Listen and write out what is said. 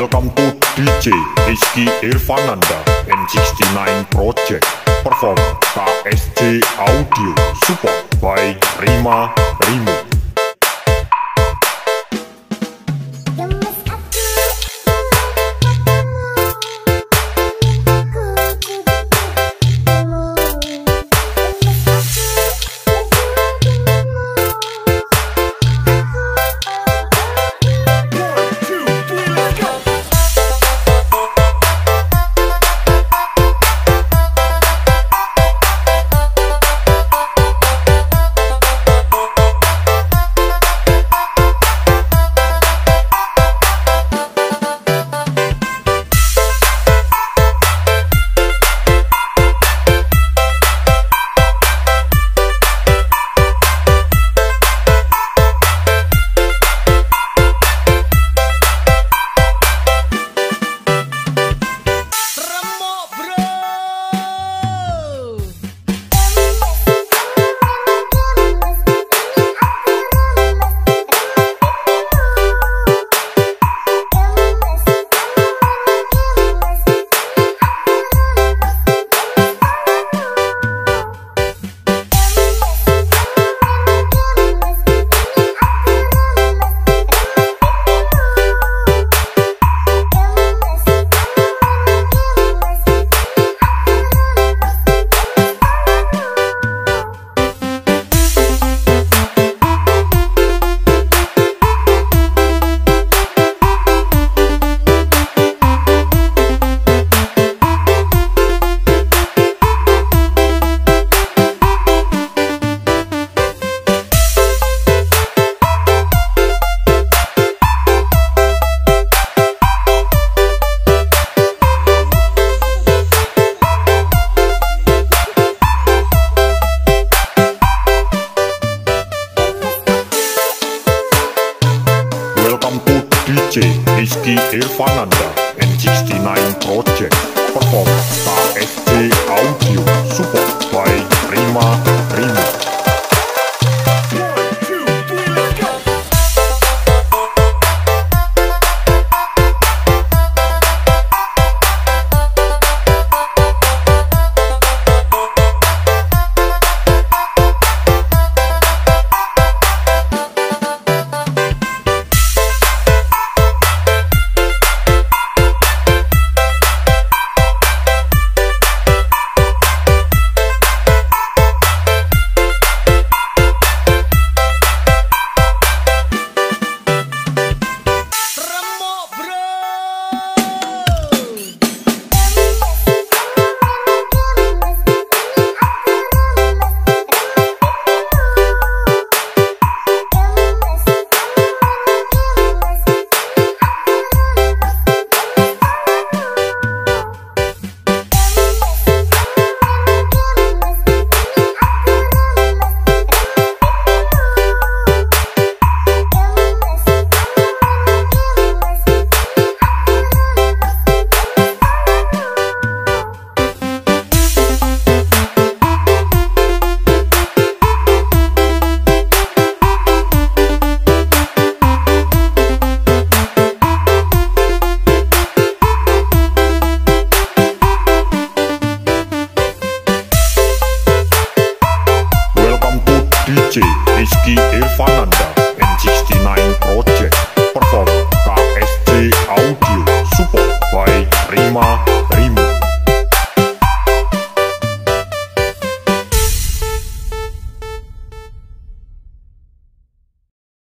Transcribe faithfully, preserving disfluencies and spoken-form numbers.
Welcome to D J Rizky Irfananda N sixty-nine Project. Perform K S J Audio. Support by Rima Rimo. D J Rizky Irfananda N sixty-nine Project. Perform K S J Audio. Support by Rima Rimo. D J Rizky Irfananda N sixty-nine Project. Perform K S J Audio. Support by Rima